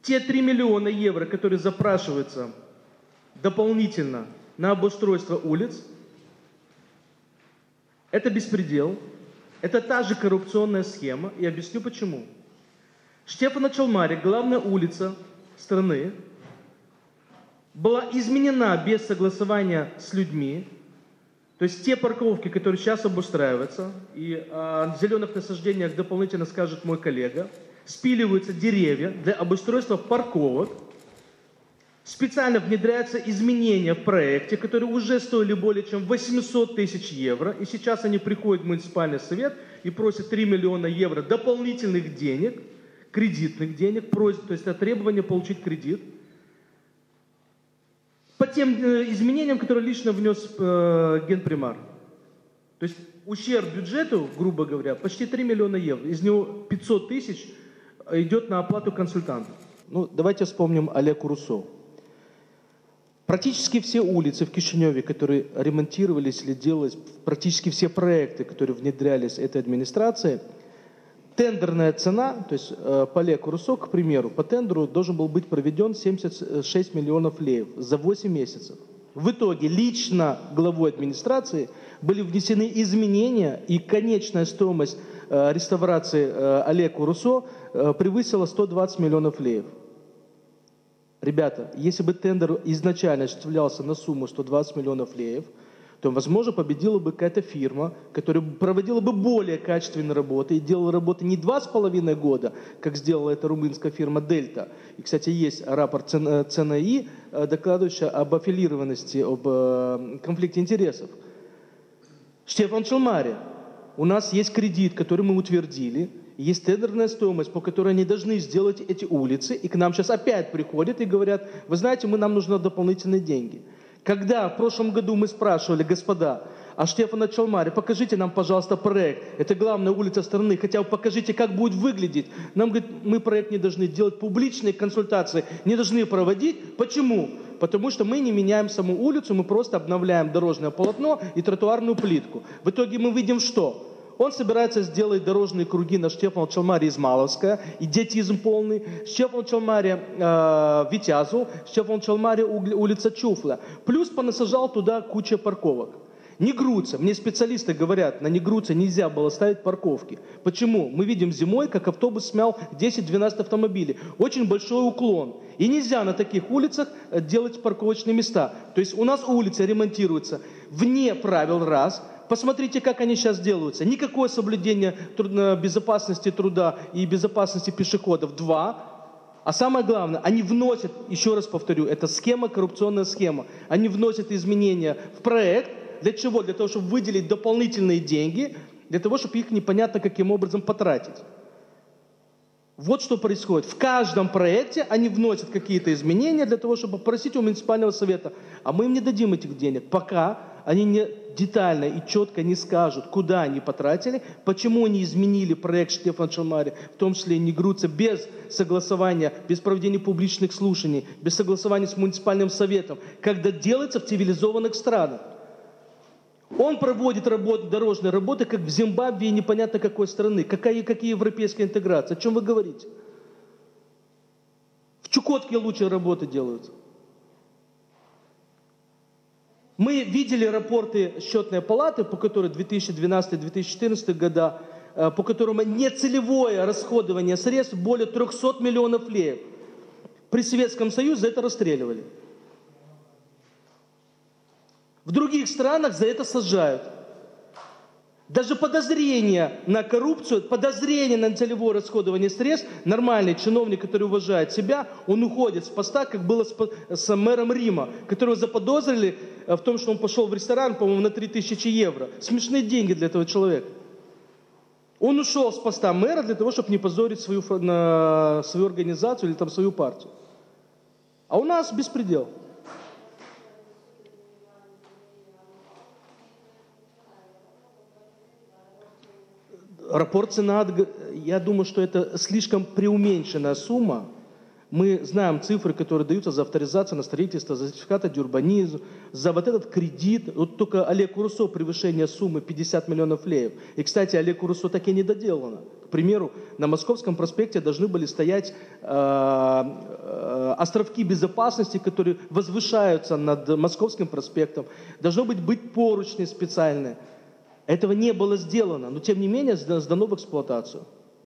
Те 3 миллиона евро, которые запрашиваются дополнительно на обустройство улиц, это беспредел, это та же коррупционная схема, и объясню почему. Штефано Чалмари, главная улица страны, была изменена без согласования с людьми. То есть те парковки, которые сейчас обустраиваются, и о зеленых насаждениях дополнительно скажет мой коллега, спиливаются деревья для обустройства парковок, специально внедряются изменения в проекте, которые уже стоили более чем 800 тысяч евро, и сейчас они приходят в муниципальный совет и просят 3 миллиона евро дополнительных денег, кредитных денег, просят, то есть это требование получить кредит, по тем изменениям, которые лично внес генпримар. То есть ущерб бюджету, грубо говоря, почти 3 миллиона евро. Из него 500 тысяч идет на оплату консультантов. Ну, давайте вспомним Олеку Руссо. Практически все улицы в Кишиневе, которые ремонтировались или делались, практически все проекты, которые внедрялись этой администрацией, тендерная цена, то есть по Олеку Руссо, к примеру, по тендеру должен был быть проведен 76 миллионов леев за 8 месяцев. В итоге лично главой администрации были внесены изменения, и конечная стоимость реставрации Олеку Руссо превысила 120 миллионов леев. Ребята, если бы тендер изначально осуществлялся на сумму 120 миллионов леев, то, возможно, победила бы какая-то фирма, которая проводила бы более качественные работы и делала работы не 2,5 года, как сделала эта румынская фирма «Дельта». И, кстати, есть рапорт ЦНИ, докладывающий об аффилированности, об конфликте интересов. Штефано Чалмари, у нас есть кредит, который мы утвердили, есть тендерная стоимость, по которой они должны сделать эти улицы, и к нам сейчас опять приходят и говорят: вы знаете, нам нужны дополнительные деньги. Когда в прошлом году мы спрашивали: господа, а Штефано Чалмари, покажите нам, пожалуйста, проект, это главная улица страны, хотя бы покажите, как будет выглядеть. Нам говорят: мы проект не должны делать, публичные консультации не должны проводить. Почему? Потому что мы не меняем саму улицу, мы просто обновляем дорожное полотно и тротуарную плитку. В итоге мы видим что? Он собирается сделать дорожные круги на Штефано Чалмари Измайловская, идиотизм полный, Штефано Чалмари Витязу, Штефано Чалмари улица Чуфла. Плюс понасажал туда куча парковок. Негруца, мне специалисты говорят, на Негруце нельзя было ставить парковки. Почему? Мы видим зимой, как автобус смял 10-12 автомобилей. Очень большой уклон. И нельзя на таких улицах делать парковочные места. То есть у нас улицы ремонтируются вне правил раз. Посмотрите, как они сейчас делаются. Никакое соблюдение безопасности труда и безопасности пешеходов. 2. А самое главное, они вносят, еще раз повторю, это схема, коррупционная схема. Они вносят изменения в проект. Для чего? Для того, чтобы выделить дополнительные деньги, для того, чтобы их непонятно каким образом потратить. Вот что происходит. В каждом проекте они вносят какие-то изменения для того, чтобы попросить у муниципального совета. А мы им не дадим этих денег, пока они не детально и четко не скажут, куда они потратили, почему они изменили проект Штефано Чалмари, в том числе и Негруца, без согласования, без проведения публичных слушаний, без согласования с муниципальным советом, когда делается в цивилизованных странах. Он проводит дорожные работы, как в Зимбабве, непонятно какой страны. Какие европейская интеграция? О чем вы говорите? В Чукотке лучшие работы делаются. Мы видели рапорты счетной палаты, по которой 2012-2014 года, по которому нецелевое расходование средств более 300 миллионов леев. При Советском Союзе за это расстреливали. В других странах за это сажают. Даже подозрение на коррупцию, подозрение на целевое расходование средств, нормальный чиновник, который уважает себя, он уходит с поста, как было с мэром Рима, которого заподозрили в том, что он пошел в ресторан, по-моему, на 3000 евро. Смешные деньги для этого человека. Он ушел с поста мэра для того, чтобы не позорить свою организацию или там свою партию. А у нас беспредел. Рапорт Сенат, я думаю, что это слишком преуменьшенная сумма. Мы знаем цифры, которые даются за авторизацию на строительство, за сертификаты дюрбанизм, за вот этот кредит. Вот только Олегу Руссо превышение суммы 50 миллионов леев. И, кстати, Олегу Руссо так и не доделано. К примеру, на Московском проспекте должны были стоять островки безопасности, которые возвышаются над Московским проспектом. Должно быть поручни специальные. Этого не было сделано, но тем не менее сдано в эксплуатацию.